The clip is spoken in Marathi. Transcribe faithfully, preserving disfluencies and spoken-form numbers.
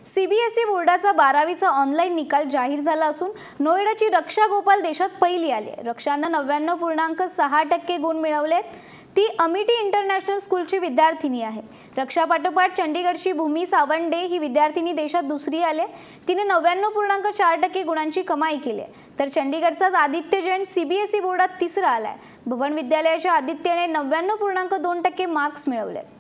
सीबीएसई बोर्डाचा बारावीचा ऑनलाईन निकाल जाहीर झाला असून नोएडाची रक्षा गोपाल देशात पहिली आली आहे। रक्षानं नव्याण्णव पूर्णांक सहा टक्के गुण मिळवलेत। ती अमिटी इंटरनॅशनल स्कूलची विद्यार्थिनी आहे। रक्षा पाठोपाठ चंडीगडची भूमी सावंडे ही विद्यार्थिनी देशात दुसरी आले। तिने नव्याण्णव पूर्णांक चार टक्के गुणांची कमाई केली आहे। तर चंडीगडचाच आदित्य जैन सीबीएसई बोर्डात तिसरा आलाय। भवन विद्यालयाच्या आदित्यने नव्याण्णव पूर्णांक दोन टक्के मार्क्स मिळवले।